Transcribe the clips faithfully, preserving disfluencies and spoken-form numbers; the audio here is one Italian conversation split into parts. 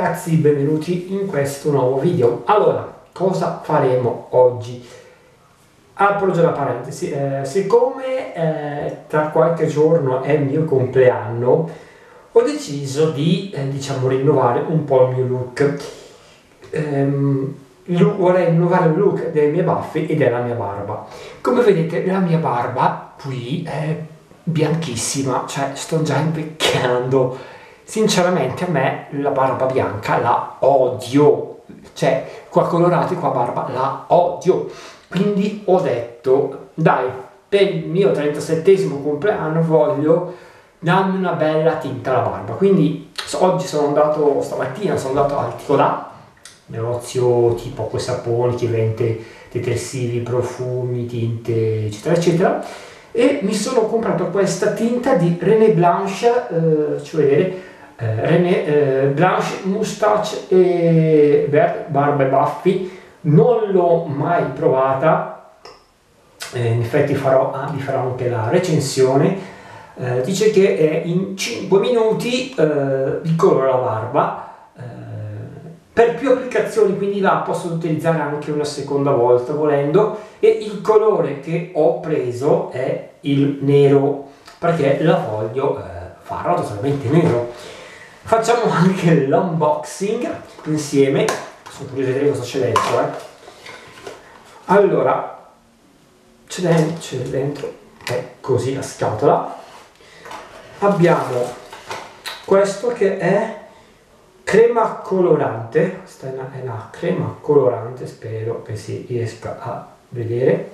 ragazzi, benvenuti in questo nuovo video. Allora, cosa faremo oggi? Apro già la parentesi, eh, siccome eh, tra qualche giorno è il mio compleanno, ho deciso di, eh, diciamo, rinnovare un po' il mio look. Ehm, look vorrei rinnovare il look delle mie baffe e della mia barba. Come vedete, la mia barba qui è bianchissima, cioè sto già invecchiando. Sinceramente a me la barba bianca la odio, cioè qua colorati, qua barba la odio. Quindi ho detto, dai, per il mio trentasettesimo compleanno voglio darmi una bella tinta alla barba. Quindi oggi sono andato, stamattina sono andato al Ticolà, negozio tipo acqua e saponi che vende detersivi, profumi, tinte eccetera eccetera, e mi sono comprato questa tinta di René Blanche, eh, faccio vedere, eh, René eh, Blanche Moustache e Vert Barba e Baffi. Non l'ho mai provata, eh, in effetti farò, ah, vi farò anche la recensione. Eh, dice che è in cinque minuti eh, di colore la barba, eh, per più applicazioni, quindi la posso utilizzare anche una seconda volta volendo, e il colore che ho preso è il nero perché la voglio eh, farla totalmente nero. Facciamo anche l'unboxing insieme, sono curioso di vedere cosa c'è dentro. Eh. Allora, c'è dentro, c'è dentro, è così la scatola. Abbiamo questo che è crema colorante, questa è una, è una crema colorante, spero che si riesca a vedere.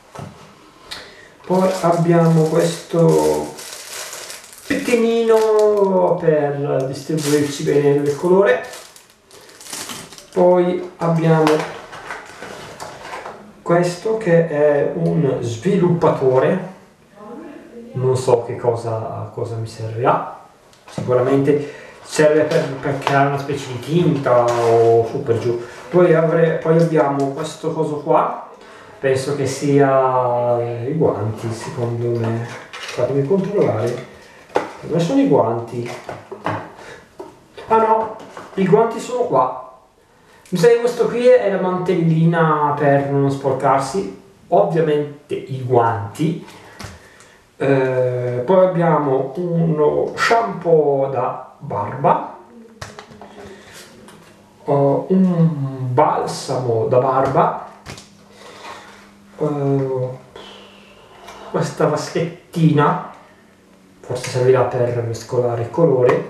Poi abbiamo questo pettinino per distribuirci bene il colore. Poi abbiamo questo che è un sviluppatore, non so che cosa, cosa mi servirà, sicuramente serve per, per creare una specie di tinta o su per giù. Poi, avrei, poi abbiamo questo coso qua, penso che sia i guanti, secondo me. Fatemi controllare. Dove sono i guanti? Ah no, i guanti sono qua. Mi sa che questo qui è la mantellina per non sporcarsi, ovviamente i guanti. Eh, poi abbiamo uno shampoo da barba, uh, un balsamo da barba, uh, questa vaschettina, forse servirà per mescolare il colore,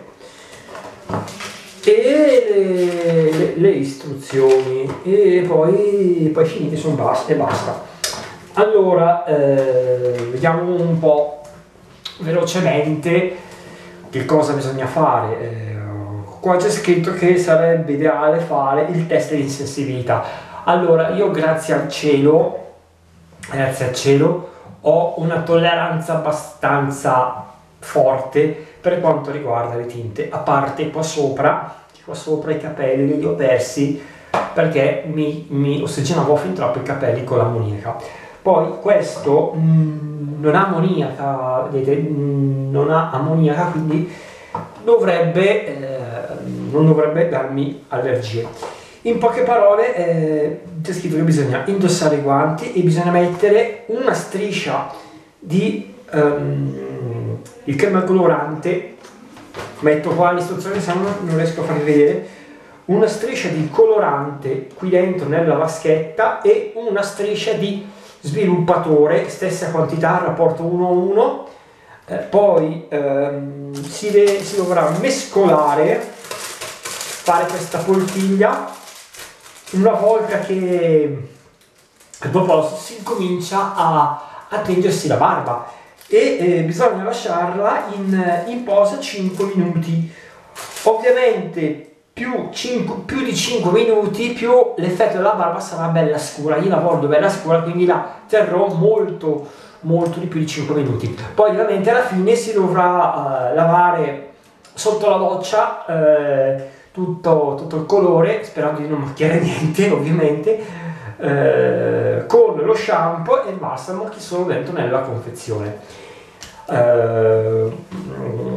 e le, le, le istruzioni, e poi, poi finiti sono basta e basta. Allora, eh, vediamo un po' velocemente che cosa bisogna fare. Eh, qua c'è scritto che sarebbe ideale fare il test di insensibilità. Allora, io grazie al cielo, grazie al cielo, ho una tolleranza abbastanza forte per quanto riguarda le tinte, a parte qua sopra, qua sopra i capelli li ho persi perché mi, mi ossigenavo fin troppo i capelli con l'ammoniaca. Poi questo mh, non ha ammoniaca, vedete, mh, non ha ammoniaca, quindi dovrebbe, eh, non dovrebbe darmi allergie. In poche parole eh, c'è scritto che bisogna indossare i guanti e bisogna mettere una striscia di um, il crema colorante. Metto qua l'istruzione, se no non riesco a farvi vedere. Una striscia di colorante qui dentro nella vaschetta e una striscia di sviluppatore, stessa quantità, rapporto uno a uno. Eh, poi ehm, si, de si dovrà mescolare, fare questa poltiglia. Una volta che dopo si comincia a, a tingersi la barba e eh, bisogna lasciarla in, in posa cinque minuti. Ovviamente più, cinque, più di cinque minuti più l'effetto della barba sarà bella scura. Io la voglio bella scura, quindi la terrò molto molto di più di cinque minuti. Poi ovviamente alla fine si dovrà uh, lavare sotto la doccia uh, tutto, tutto il colore, sperando di non macchiare niente ovviamente, uh, con lo shampoo e il balsamo che sono dentro nella confezione. Uh,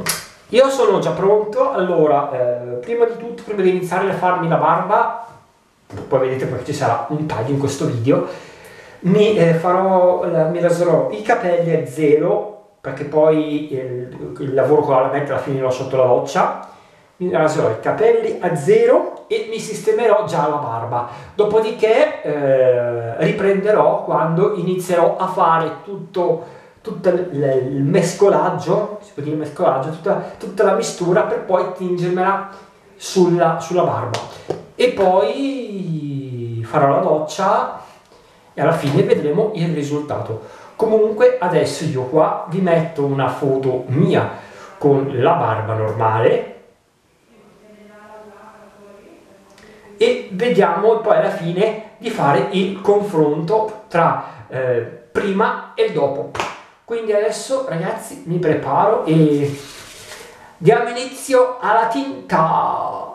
Io sono già pronto. Allora, eh, prima di tutto, prima di iniziare a farmi la barba, poi vedete perché ci sarà un taglio in questo video, mi eh, farò, eh, mi raserò i capelli a zero, perché poi il, il lavoro con la lametta la finirò sotto la doccia. Mi raserò i capelli a zero e mi sistemerò già la barba. Dopodiché eh, riprenderò quando inizierò a fare tutto tutto il, il mescolaggio, si può dire mescolaggio, tutta, tutta la mistura per poi tingermela sulla, sulla barba. E poi farò la doccia e alla fine vedremo il risultato. Comunque adesso io qua vi metto una foto mia con la barba normale e vediamo poi alla fine di fare il confronto tra eh, prima e dopo. Quindi adesso ragazzi mi preparo e diamo inizio alla tinta.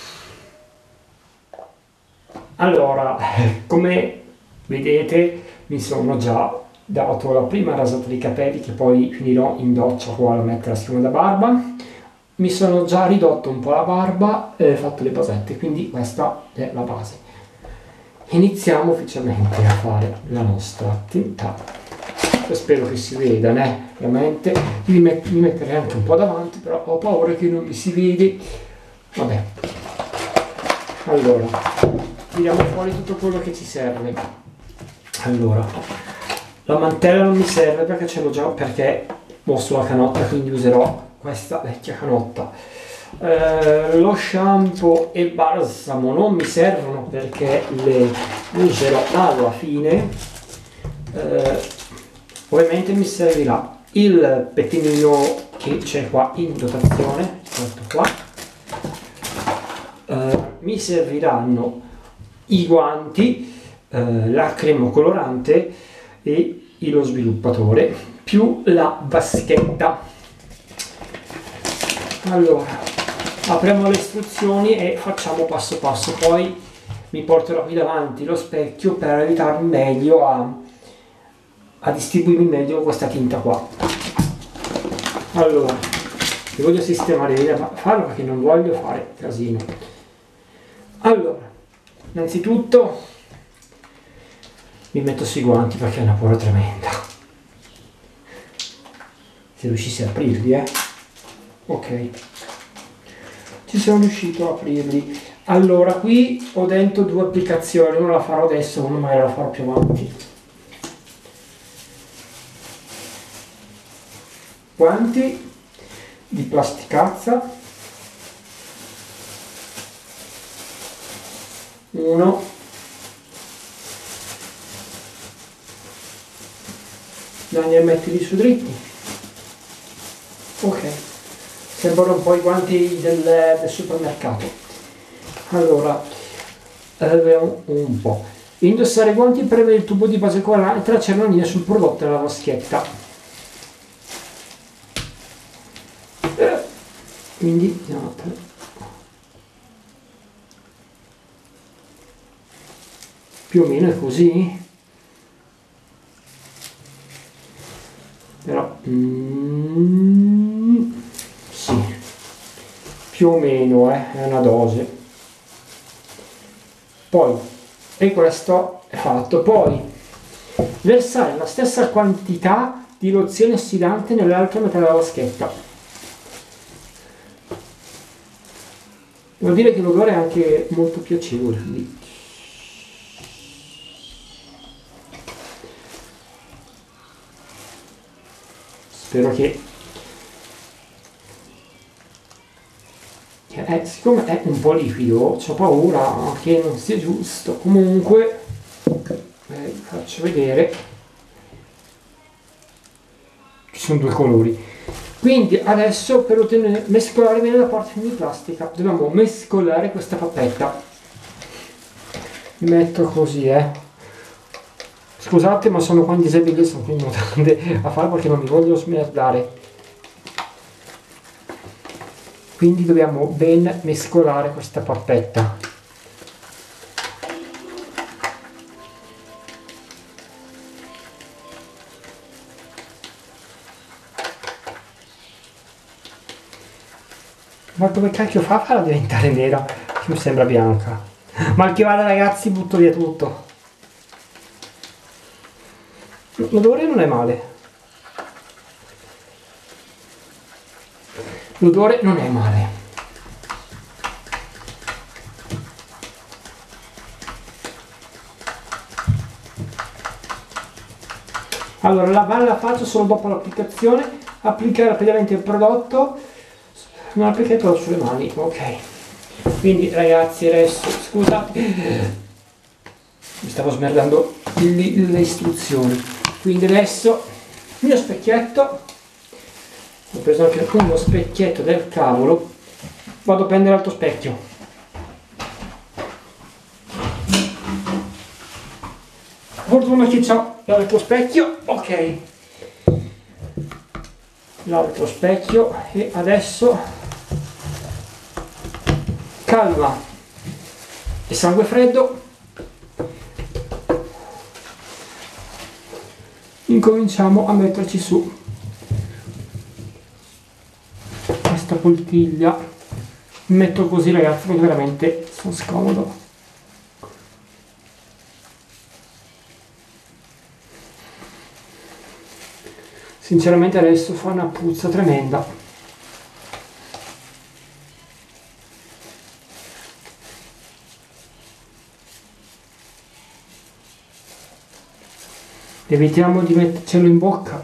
Allora, come vedete mi sono già dato la prima rasata dei capelli che poi finirò in doccia qua a mettere la schiuma da barba. Mi sono già ridotto un po' la barba e fatto le basette, quindi questa è la base. Iniziamo ufficialmente a fare la nostra tinta. Spero che si veda, né? Veramente mi, met mi metterei anche un po' davanti, però ho paura che non mi si vede. Vabbè, allora tiriamo fuori tutto quello che ci serve. Allora, la mantella non mi serve perché ce l'ho già, perché mostro la canotta, quindi userò questa vecchia canotta. Eh, lo shampoo e il balsamo non mi servono perché le userò alla fine. Eh, ovviamente mi servirà il pettinino che c'è qua in dotazione, questo qua. Eh, mi serviranno i guanti, eh, la crema colorante e lo sviluppatore più la vaschetta. Allora, apriamo le istruzioni e facciamo passo passo, poi mi porterò qui davanti lo specchio per aiutarmi meglio a a distribuirmi meglio questa tinta qua. Allora, vi voglio sistemare bene a farlo perché non voglio fare casino. Allora, innanzitutto mi metto sui guanti perché è una paura tremenda. Se riuscissi a aprirli, eh. Ok. Ci sono riuscito a aprirli. Allora, qui ho dentro due applicazioni, una la farò adesso, una magari la farò più avanti. Guanti di plasticazza, uno, Daniel mettili su dritti, ok, sembrano un po' i guanti del, del supermercato. Allora, vediamo un po'. Indossare i guanti, premere il tubo di base colorante e tracciare una linea sul prodotto della vaschetta. Quindi andiamo a più o meno è così, però mm, sì, più o meno eh, è una dose. Poi, e questo è fatto. Poi versare la stessa quantità di lozione ossidante nell'altra metà della vaschetta. Devo dire che l'odore è anche molto piacevole. Spero che, che è, siccome è un po' liquido, ho paura che non sia giusto. Comunque, eh, faccio vedere. Ci sono due colori. Quindi adesso per ottenere, mescolare bene la parte di plastica dobbiamo mescolare questa pappetta. Mi metto così, eh. Scusate, ma sono qua in disabile, sono qui in mutande a fare perché non mi voglio smerdare. Quindi dobbiamo ben mescolare questa pappetta. Ma come cacchio fa a farla diventare nera? Che mi sembra bianca. Mal che vada ragazzi, butto via tutto. L'odore non è male. L'odore non è male. Allora, lavare la faccia solo dopo l'applicazione, applicare rapidamente il prodotto, non applicare il prodotto sulle mani, ok. Quindi ragazzi adesso, scusate, mi stavo smerdando le, le istruzioni. Quindi adesso il mio specchietto, ho preso anche uno specchietto del cavolo, vado a prendere l'altro specchio. Fortuna che c'ho l'altro specchio, ok, l'altro specchio, e adesso calma e sangue freddo, incominciamo a metterci su questa poltiglia. Mi metto così ragazzi perché veramente sono scomodo. Sinceramente adesso fa una puzza tremenda. Evitiamo di mettercelo in bocca.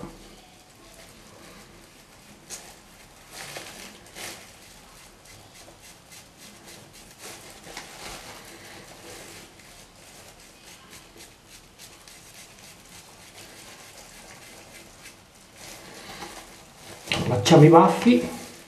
Facciamo i baffi.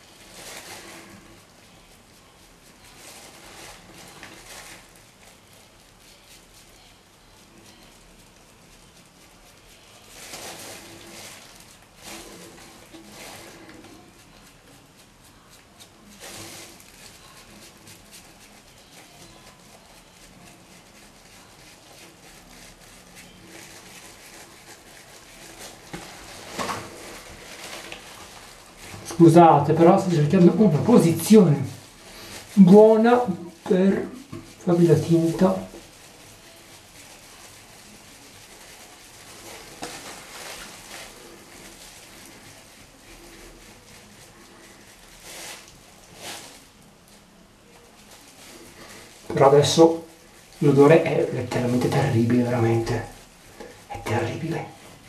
Scusate, però sto cercando una posizione buona per farvi la tinta. Però adesso l'odore è letteralmente terribile, veramente. È terribile.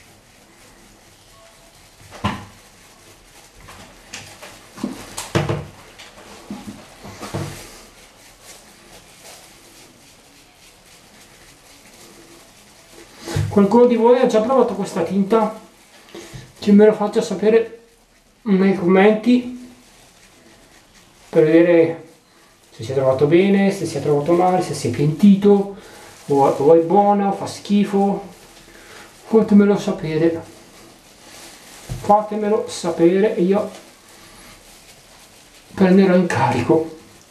Qualcuno di voi ha già provato questa tinta? Che me lo faccia sapere nei commenti per vedere se si è trovato bene, se si è trovato male, se si è pentito, o, o è buona, o fa schifo. Fatemelo sapere. Fatemelo sapere e io prenderò in carico.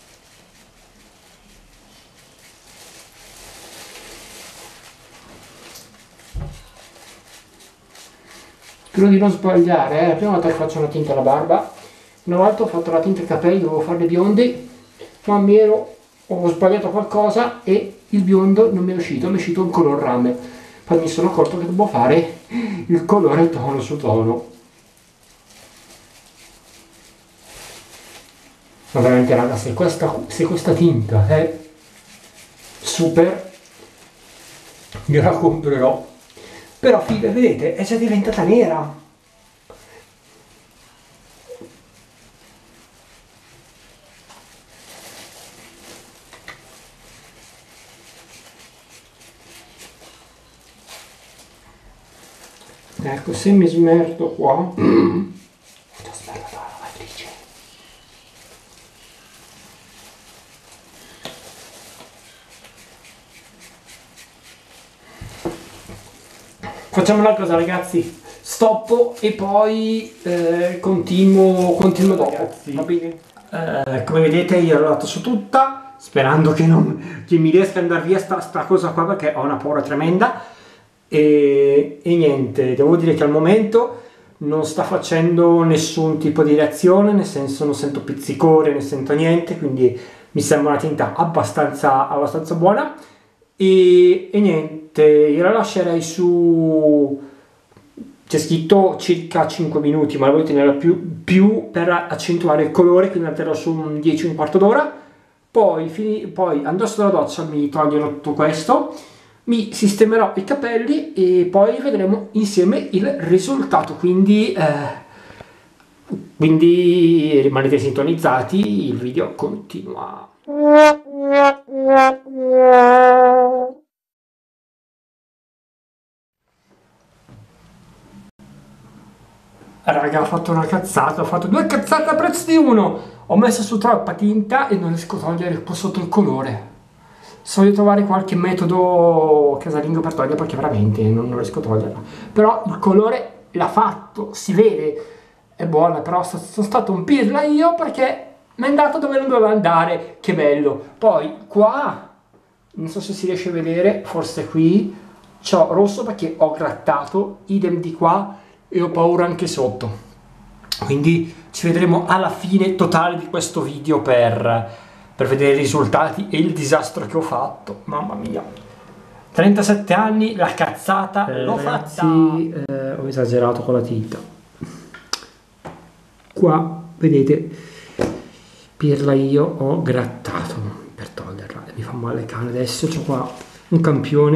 Spero di non sbagliare, eh. La prima volta che faccio una tinta alla barba, una volta ho fatto la tinta ai capelli, dovevo farle bionde, ma mi ero, ho sbagliato qualcosa e il biondo non mi è uscito, mi è uscito un color rame. Poi mi sono accorto che devo fare il colore tono su tono. Ma veramente raga, se questa, se questa tinta è super, gliela comprerò. Però figa, vedete, è già diventata nera. Ecco, se mi smerdo qua, ho già smerdato la lavatrice. Facciamo una cosa ragazzi, stoppo e poi eh, continuo, continuo dopo, ragazzi. Va bene? Eh, come vedete io l'ho dato su tutta, sperando che, non, che mi riesca ad andare via sta, sta cosa qua perché ho una paura tremenda. E, e niente, devo dire che al momento non sta facendo nessun tipo di reazione, nel senso non sento pizzicore, non sento niente, quindi mi sembra una tinta abbastanza, abbastanza buona. E, e niente, io la lascerei su, c'è scritto circa cinque minuti, ma la voglio tenere più, più per accentuare il colore, quindi la terrò su un dieci, un quarto d'ora. Poi, fini, poi andrò sotto la doccia, mi toglierò tutto questo, mi sistemerò i capelli e poi vedremo insieme il risultato. Quindi, eh, quindi rimanete sintonizzati, il video continua. Raga, ho fatto una cazzata, ho fatto due cazzate a prezzo di uno. Ho messo su troppa tinta e non riesco a togliere qua sotto il colore. So di trovare qualche metodo casalingo per togliere, perché veramente non, non riesco a toglierla. Però il colore l'ha fatto, si vede, è buona, però so, sono stato un pirla io perché mi è andato dove non doveva andare. Che bello. Poi qua, non so se si riesce a vedere, forse qui, c'ho rosso perché ho grattato, idem di qua, e ho paura anche sotto. Quindi ci vedremo alla fine totale di questo video per, per vedere i risultati e il disastro che ho fatto. Mamma mia, trentasette anni, la cazzata eh, l'ho fatta. Eh, ho esagerato con la tinta. Qua vedete, pirla io ho grattato per toglierla e mi fa male il cane. Adesso c'ho qua un campione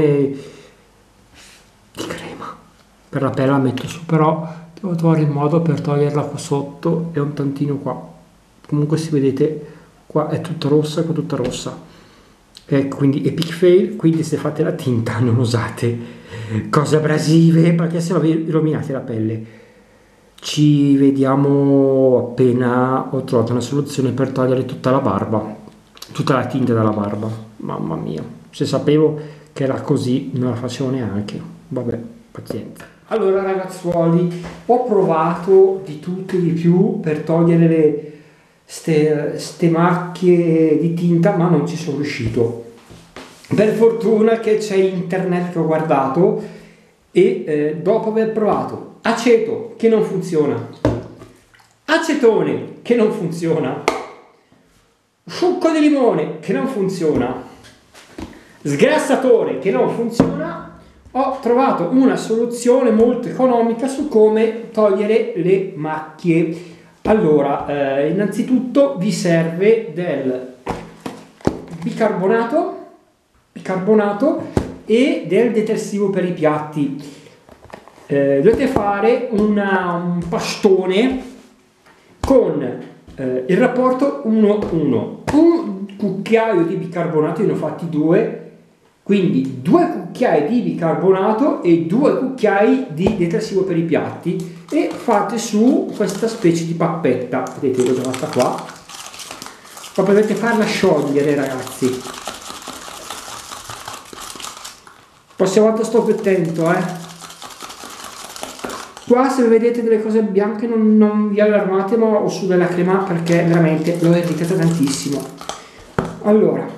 di crema per la pelle, la metto su, però devo trovare il modo per toglierla qua sotto e un tantino qua. Comunque si vedete, qua è tutta rossa, qua tutta rossa. E quindi epic fail, quindi se fate la tinta non usate cose abrasive perché sennò vi rovinate la pelle. Ci vediamo appena ho trovato una soluzione per togliere tutta la barba, tutta la tinta dalla barba. Mamma mia, se sapevo che era così non la facevo neanche. Vabbè, pazienza. Allora ragazzuoli, ho provato di tutto e di più per togliere le ste, ste macchie di tinta, ma non ci sono riuscito. Per fortuna che c'è internet che ho guardato e eh, dopo aver provato aceto che non funziona, acetone che non funziona, succo di limone che non funziona, sgrassatore che non funziona, ho trovato una soluzione molto economica su come togliere le macchie. Allora, eh, innanzitutto vi serve del bicarbonato, bicarbonato e del detersivo per i piatti. Eh, dovete fare una, un pastone con eh, il rapporto uno uno, un cucchiaio di bicarbonato, io ne ho fatti due, quindi due cucchiai di bicarbonato e due cucchiai di detersivo per i piatti e fate su questa specie di pappetta. Vedete, l'ho già fatta qua. Poi dovete farla sciogliere, ragazzi. Prossima volta sto più attento, eh. Qua se vedete delle cose bianche non, non vi allarmate, ma ho su della crema perché veramente l'ho irritata tantissimo. Allora,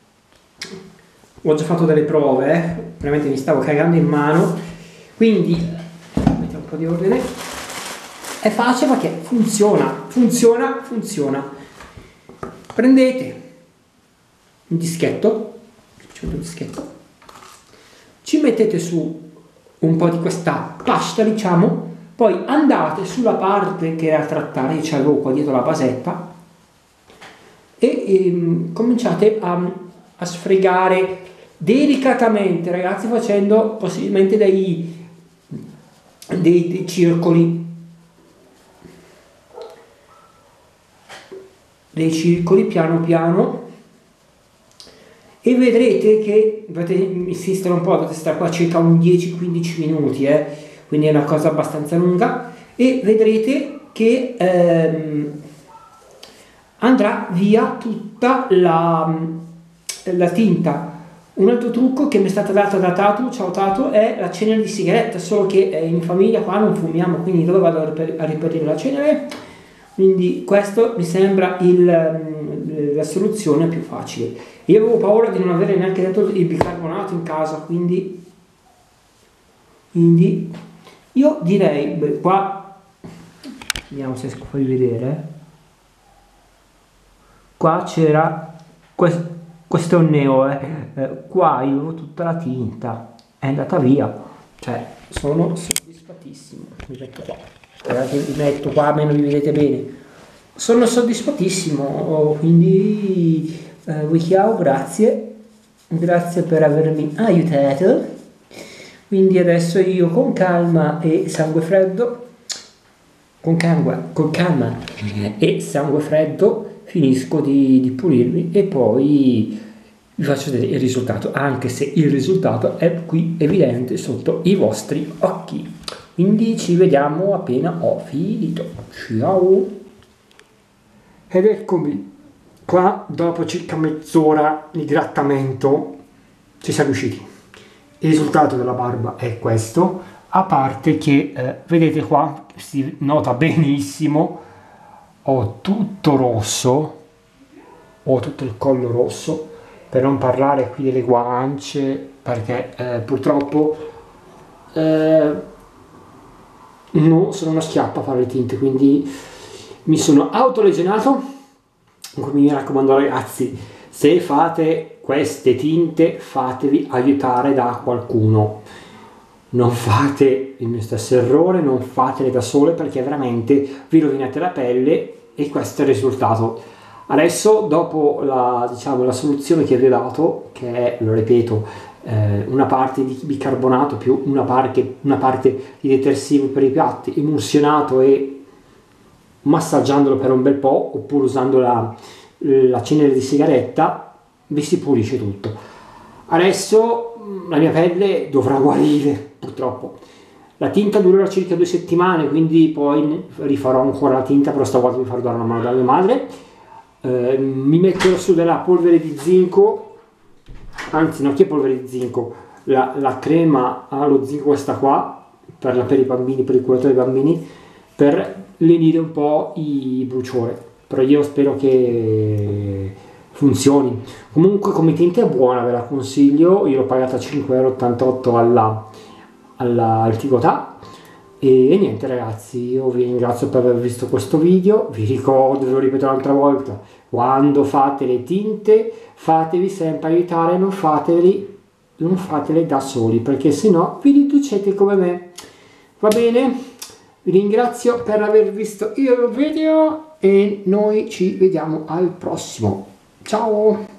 ho già fatto delle prove, eh? Veramente mi stavo cagando in mano, quindi mettiamo un po' di ordine. È facile perché funziona, funziona, funziona. Prendete un dischetto, un dischetto, ci mettete su un po' di questa pasta, diciamo, poi andate sulla parte che era trattare, io ce l'avevo qua dietro la basetta, e, e cominciate a, a sfregare delicatamente, ragazzi, facendo possibilmente dei, dei, dei circoli, dei circoli piano piano, e vedrete che dovete insistere un po', dovete stare qua circa un dieci quindici minuti, eh? Quindi è una cosa abbastanza lunga, e vedrete che ehm, andrà via tutta la, la tinta. Un altro trucco che mi è stato dato da Tatu, ciao Tatu, è la cenere di sigaretta, solo che in famiglia qua non fumiamo, quindi dove vado a riperire la cenere? Quindi questo mi sembra il, la soluzione più facile. Io avevo paura di non avere neanche dentro il bicarbonato in casa, quindi, quindi io direi, beh, qua vediamo se riesco a farvi vedere. Qua c'era questo, questo è un neo, eh. Eh, qua io avevo tutta la tinta, è andata via, cioè sono soddisfattissimo. Mi metto qua, guardate, vi metto qua almeno vi vedete bene, sono soddisfattissimo. Oh, quindi eh, vi chiamo, grazie grazie per avermi aiutato. Quindi adesso io con calma e sangue freddo, con calma, con calma e sangue freddo finisco di, di pulirmi e poi vi faccio vedere il risultato, anche se il risultato è qui evidente sotto i vostri occhi. Quindi ci vediamo appena ho finito. Ciao! Ed eccomi qua, dopo circa mezz'ora di grattamento ci siamo riusciti. Il risultato della barba è questo, a parte che eh, vedete qua si nota benissimo, ho tutto rosso, ho tutto il collo rosso, per non parlare qui delle guance, perché eh, purtroppo eh, non sono una schiappa a fare le tinte, quindi mi sono autolesionato. Mi raccomando ragazzi, se fate queste tinte fatevi aiutare da qualcuno, non fate il mio stesso errore, non fatele da sole perché veramente vi rovinate la pelle e questo è il risultato. Adesso dopo la, diciamo, la soluzione che vi ho dato, che è, lo ripeto, eh, una parte di bicarbonato più una parte, una parte di detersivo per i piatti, emulsionato e massaggiandolo per un bel po', oppure usando la, la cenere di sigaretta, vi si pulisce tutto. Adesso la mia pelle dovrà guarire, purtroppo. La tinta durerà circa due settimane, quindi poi rifarò ancora la tinta, però stavolta mi farò dare una mano da mia madre. Eh, mi metterò su della polvere di zinco, anzi no, che polvere di zinco, la, la crema allo zinco, questa qua, per, la, per i bambini, per il curatore dei bambini, per lenire un po' i bruciori, però io spero che funzioni. Comunque come tinta è buona, ve la consiglio, io l'ho pagata cinque e ottantotto euro alla, alla al Tigotà. E, e niente ragazzi, io vi ringrazio per aver visto questo video, vi ricordo, ve lo ripeto un'altra volta, quando fate le tinte fatevi sempre aiutare, non fateli, non fatele da soli, perché sennò vi riducete come me. Va bene? Vi ringrazio per aver visto il video e noi ci vediamo al prossimo. Ciao!